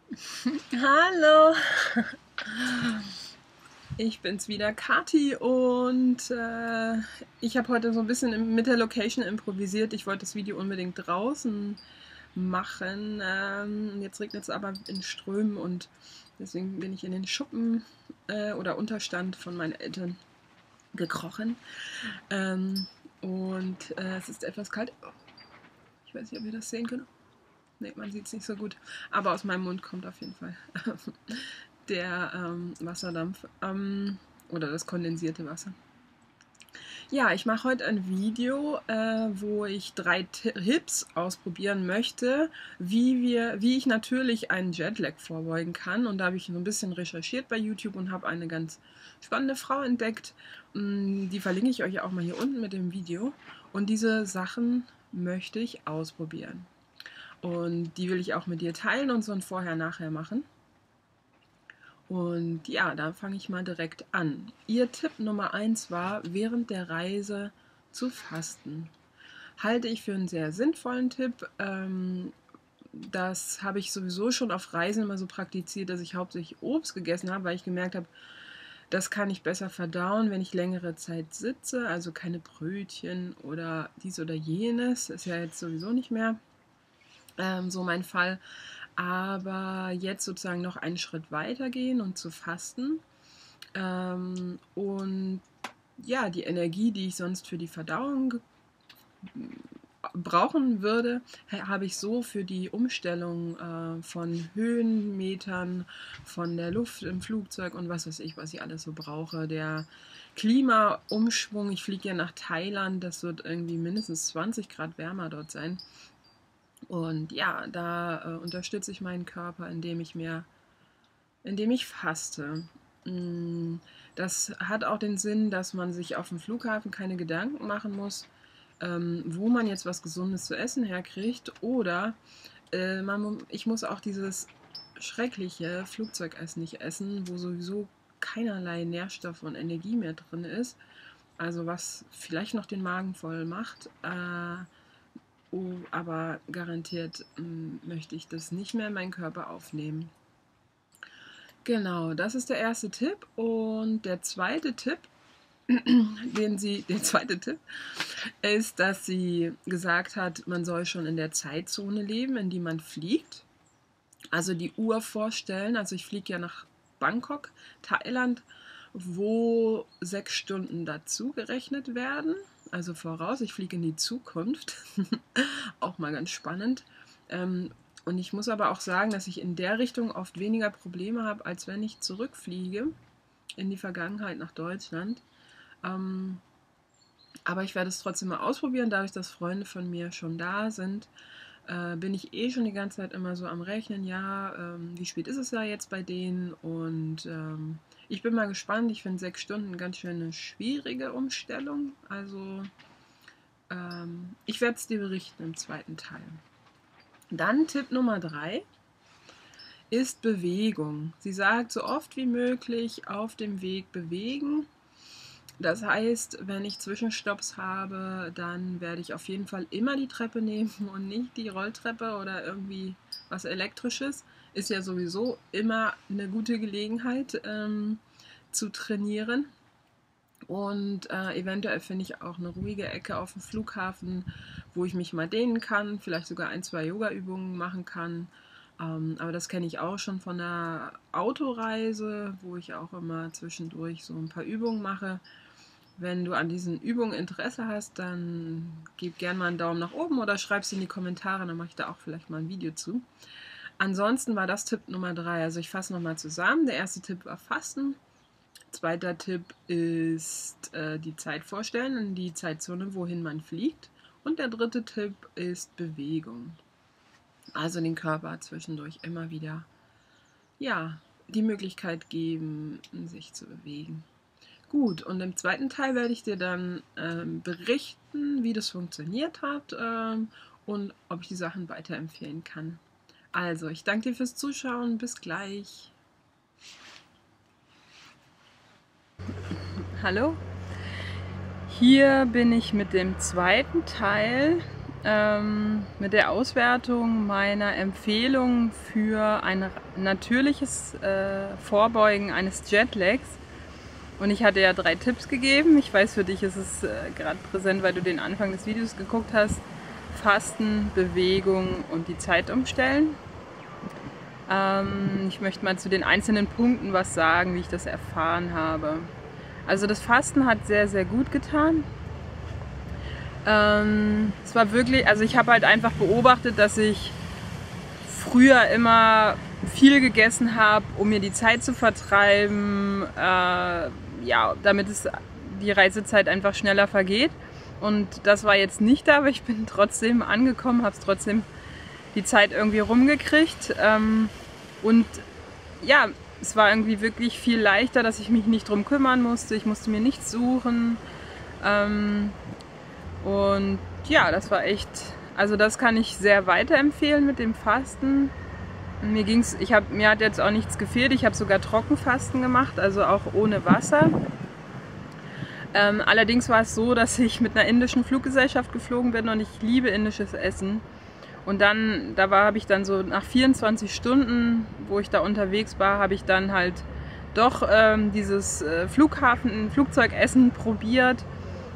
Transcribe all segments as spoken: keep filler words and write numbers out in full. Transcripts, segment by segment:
Hallo, ich bin's wieder, Kati, und äh, ich habe heute so ein bisschen mit der Location improvisiert. Ich wollte das Video unbedingt draußen machen. Ähm, jetzt regnet es aber in Strömen und deswegen bin ich in den Schuppen äh, oder Unterstand von meinen Eltern gekrochen. Ähm, und äh, es ist etwas kalt. Ich weiß nicht, ob ihr das sehen könnt. Ne, man sieht es nicht so gut. Aber aus meinem Mund kommt auf jeden Fall der ähm, Wasserdampf ähm, oder das kondensierte Wasser. Ja, ich mache heute ein Video, äh, wo ich drei Tipps ausprobieren möchte, wie, wir, wie ich natürlich einen Jetlag vorbeugen kann. Und da habe ich so ein bisschen recherchiert bei YouTube und habe eine ganz spannende Frau entdeckt. Die verlinke ich euch auch mal hier unten mit dem Video. Und diese Sachen möchte ich ausprobieren. Und die will ich auch mit dir teilen und so ein Vorher-Nachher machen. Und ja, da fange ich mal direkt an. Ihr Tipp Nummer eins war, während der Reise zu fasten. Halte ich für einen sehr sinnvollen Tipp. Ähm, das habe ich sowieso schon auf Reisen immer so praktiziert, dass ich hauptsächlich Obst gegessen habe, weil ich gemerkt habe, das kann ich besser verdauen, wenn ich längere Zeit sitze. Also keine Brötchen oder dies oder jenes. Ist ja jetzt sowieso nicht mehr ähm, so mein Fall. Aber jetzt sozusagen noch einen Schritt weiter gehen und zu fasten. Ähm, und ja, die Energie, die ich sonst für die Verdauung brauchen würde, habe ich so für die Umstellung äh, von Höhenmetern, von der Luft im Flugzeug und was weiß ich, was ich alles so brauche. Der Klimaumschwung, ich fliege ja nach Thailand, das wird irgendwie mindestens zwanzig Grad wärmer dort sein. Und ja, da äh, unterstütze ich meinen Körper, indem ich mir, indem ich faste. Das hat auch den Sinn, dass man sich auf dem Flughafen keine Gedanken machen muss, ähm, wo man jetzt was Gesundes zu essen herkriegt. Oder äh, man, ich muss auch dieses schreckliche Flugzeugessen nicht essen, wo sowieso keinerlei Nährstoffe und Energie mehr drin ist. Also was vielleicht noch den Magen voll macht. Äh, oh, aber garantiert mh, möchte ich das nicht mehr in meinen Körper aufnehmen. Genau, das ist der erste Tipp. Und der zweite Tipp, den sie, der zweite Tipp ist, dass sie gesagt hat, man soll schon in der Zeitzone leben, in die man fliegt. Also die Uhr vorstellen. Also ich fliege ja nach Bangkok, Thailand, wo sechs Stunden dazu gerechnet werden. Also voraus, ich fliege in die Zukunft. Auch mal ganz spannend. Ähm, und ich muss aber auch sagen, dass ich in der Richtung oft weniger Probleme habe, als wenn ich zurückfliege in die Vergangenheit nach Deutschland. Ähm, aber ich werde es trotzdem mal ausprobieren, dadurch, dass Freunde von mir schon da sind. Äh, bin ich eh schon die ganze Zeit immer so am Rechnen, ja, ähm, wie spät ist es da jetzt bei denen? Und ähm, ich bin mal gespannt. Ich finde sechs Stunden ganz schön eine schwierige Umstellung. Also ähm, ich werde es dir berichten im zweiten Teil. Dann Tipp Nummer drei ist Bewegung. Sie sagt, so oft wie möglich auf dem Weg bewegen. Das heißt, wenn ich Zwischenstopps habe, dann werde ich auf jeden Fall immer die Treppe nehmen und nicht die Rolltreppe oder irgendwie was Elektrisches. Ist ja sowieso immer eine gute Gelegenheit ähm, zu trainieren. Und äh, eventuell finde ich auch eine ruhige Ecke auf dem Flughafen, wo ich mich mal dehnen kann, vielleicht sogar ein, zwei Yoga-Übungen machen kann. Ähm, aber das kenne ich auch schon von der Autoreise, wo ich auch immer zwischendurch so ein paar Übungen mache. Wenn du an diesen Übungen Interesse hast, dann gib gerne mal einen Daumen nach oben oder schreib es in die Kommentare, dann mache ich da auch vielleicht mal ein Video zu. Ansonsten war das Tipp Nummer drei. Also ich fasse nochmal zusammen. Der erste Tipp war Fasten. Zweiter Tipp ist äh, die Zeit vorstellen, in die Zeitzone, wohin man fliegt. Und der dritte Tipp ist Bewegung. Also den Körper zwischendurch immer wieder, ja, die Möglichkeit geben, sich zu bewegen. Gut, und im zweiten Teil werde ich dir dann ähm, berichten, wie das funktioniert hat ähm, und ob ich die Sachen weiterempfehlen kann. Also, ich danke dir fürs Zuschauen. Bis gleich. Hallo, hier bin ich mit dem zweiten Teil ähm, mit der Auswertung meiner Empfehlung für ein natürliches äh, Vorbeugen eines Jetlags. Und ich hatte ja drei Tipps gegeben. Ich weiß, für dich ist es äh, gerade präsent, weil du den Anfang des Videos geguckt hast. Fasten, Bewegung und die Zeit umstellen. Ähm, ich möchte mal zu den einzelnen Punkten was sagen, wie ich das erfahren habe. Also das Fasten hat sehr, sehr gut getan. Ähm, es war wirklich, also ich habe halt einfach beobachtet, dass ich früher immer viel gegessen habe, um mir die Zeit zu vertreiben, äh, ja, damit es die Reisezeit einfach schneller vergeht. Und das war jetzt nicht da, aber ich bin trotzdem angekommen, habe es trotzdem die Zeit irgendwie rumgekriegt. Ähm, und ja, es war irgendwie wirklich viel leichter, dass ich mich nicht drum kümmern musste. Ich musste mir nichts suchen. Ähm, und ja, das war echt, also das kann ich sehr weiterempfehlen mit dem Fasten. Mir ging's, ich hab, mir hat jetzt auch nichts gefehlt. Ich habe sogar Trockenfasten gemacht, also auch ohne Wasser. Ähm, allerdings war es so, dass ich mit einer indischen Fluggesellschaft geflogen bin und ich liebe indisches Essen. Und dann, da war, habe ich dann so nach vierundzwanzig Stunden, wo ich da unterwegs war, habe ich dann halt doch ähm, dieses äh, Flughafen, Flugzeugessen probiert.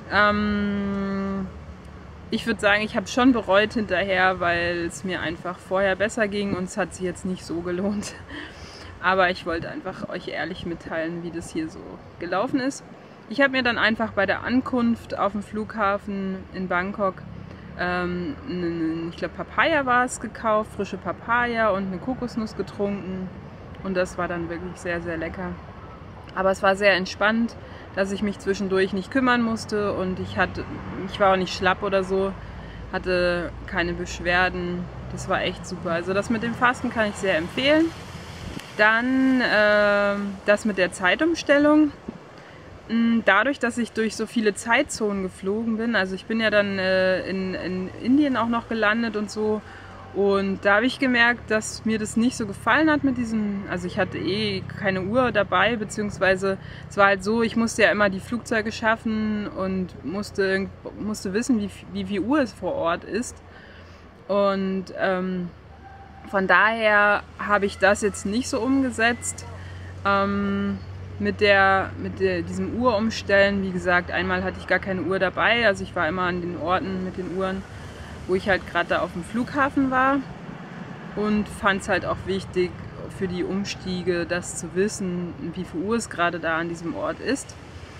Ähm, ich würde sagen, ich habe es schon bereut hinterher, weil es mir einfach vorher besser ging und es hat sich jetzt nicht so gelohnt. Aber ich wollte einfach euch ehrlich mitteilen, wie das hier so gelaufen ist. Ich habe mir dann einfach bei der Ankunft auf dem Flughafen in Bangkok, ähm, eine, ich glaube Papaya war es, gekauft, frische Papaya und eine Kokosnuss getrunken. Und das war dann wirklich sehr, sehr lecker. Aber es war sehr entspannt, dass ich mich zwischendurch nicht kümmern musste und ich, hatte, ich war auch nicht schlapp oder so, hatte keine Beschwerden. Das war echt super. Also das mit dem Fasten kann ich sehr empfehlen. Dann äh, das mit der Zeitumstellung. Dadurch, dass ich durch so viele Zeitzonen geflogen bin, also ich bin ja dann äh, in, in Indien auch noch gelandet und so, und da habe ich gemerkt, dass mir das nicht so gefallen hat mit diesem, also ich hatte eh keine Uhr dabei, beziehungsweise es war halt so, ich musste ja immer die Flugzeuge schaffen und musste, musste wissen, wie, wie viel Uhr es vor Ort ist. Und ähm, von daher habe ich das jetzt nicht so umgesetzt. Ähm, Mit, der, mit der, diesem Uhrumstellen, wie gesagt, einmal hatte ich gar keine Uhr dabei, also ich war immer an den Orten mit den Uhren, wo ich halt gerade da auf dem Flughafen war, und fand es halt auch wichtig für die Umstiege, das zu wissen, wie viel Uhr es gerade da an diesem Ort ist.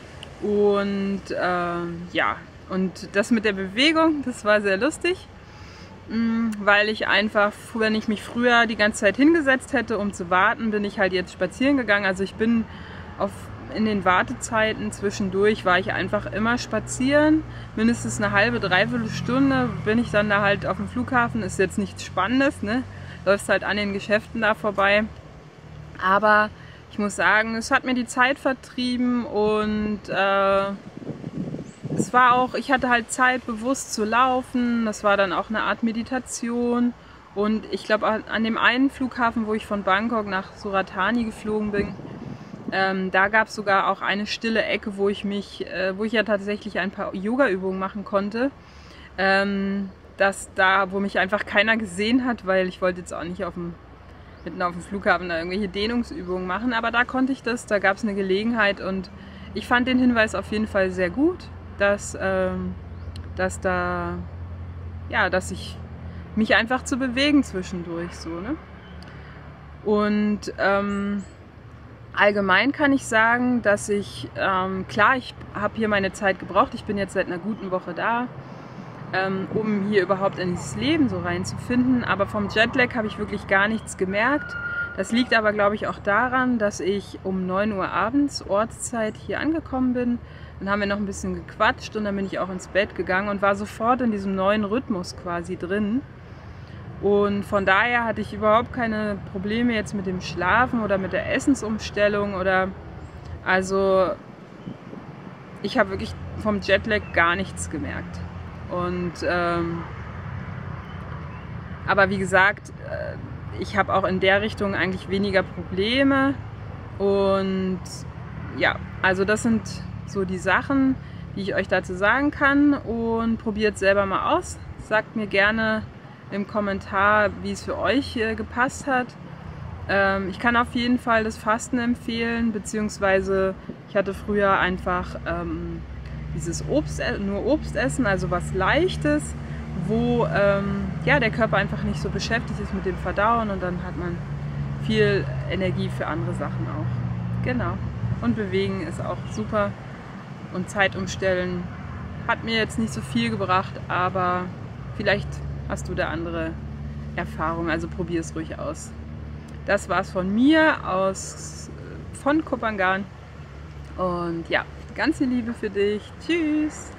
Und äh, ja, und das mit der Bewegung, das war sehr lustig, weil ich einfach, wenn ich mich früher die ganze Zeit hingesetzt hätte, um zu warten, bin ich halt jetzt spazieren gegangen. Also ich bin Auf, in den Wartezeiten zwischendurch war ich einfach immer spazieren, mindestens eine halbe, dreiviertel Stunde bin ich dann da halt auf dem Flughafen, ist jetzt nichts Spannendes, ne? Läufst halt an den Geschäften da vorbei, aber ich muss sagen, es hat mir die Zeit vertrieben und äh, es war auch, ich hatte halt Zeit, bewusst zu laufen, das war dann auch eine Art Meditation. Und ich glaube, an dem einen Flughafen, wo ich von Bangkok nach Suratani geflogen bin, Ähm, da gab es sogar auch eine stille Ecke, wo ich mich, äh, wo ich ja tatsächlich ein paar Yoga-Übungen machen konnte. Ähm, dass da, wo mich einfach keiner gesehen hat, weil ich wollte jetzt auch nicht auf dem, mitten auf dem Flughafen da irgendwelche Dehnungsübungen machen. Aber da konnte ich das, da gab es eine Gelegenheit und ich fand den Hinweis auf jeden Fall sehr gut, dass, ähm, dass da, ja, dass ich mich einfach zu bewegen zwischendurch so, ne? Und ähm, allgemein kann ich sagen, dass ich, ähm, klar, ich habe hier meine Zeit gebraucht, ich bin jetzt seit einer guten Woche da, ähm, um hier überhaupt in dieses Leben so reinzufinden, aber vom Jetlag habe ich wirklich gar nichts gemerkt. Das liegt aber, glaube ich, auch daran, dass ich um neun Uhr abends Ortszeit hier angekommen bin. Dann haben wir noch ein bisschen gequatscht und dann bin ich auch ins Bett gegangen und war sofort in diesem neuen Rhythmus quasi drin. Und von daher hatte ich überhaupt keine Probleme jetzt mit dem Schlafen oder mit der Essensumstellung oder, also ich habe wirklich vom Jetlag gar nichts gemerkt. Und ähm, aber wie gesagt, ich habe auch in der Richtung eigentlich weniger Probleme. Und ja, also das sind so die Sachen, die ich euch dazu sagen kann, und probiert selber mal aus. Sagt mir gerne im Kommentar, wie es für euch äh, gepasst hat. Ähm, ich kann auf jeden Fall das Fasten empfehlen, beziehungsweise ich hatte früher einfach ähm, dieses Obst, nur Obst essen, also was Leichtes, wo ähm, ja, der Körper einfach nicht so beschäftigt ist mit dem Verdauen und dann hat man viel Energie für andere Sachen auch. Genau. Und bewegen ist auch super und Zeit umstellen hat mir jetzt nicht so viel gebracht, aber vielleicht hast du da andere Erfahrungen, also probier es ruhig aus. Das war's von mir aus von Kopangan und ja, ganz viel Liebe für dich. Tschüss!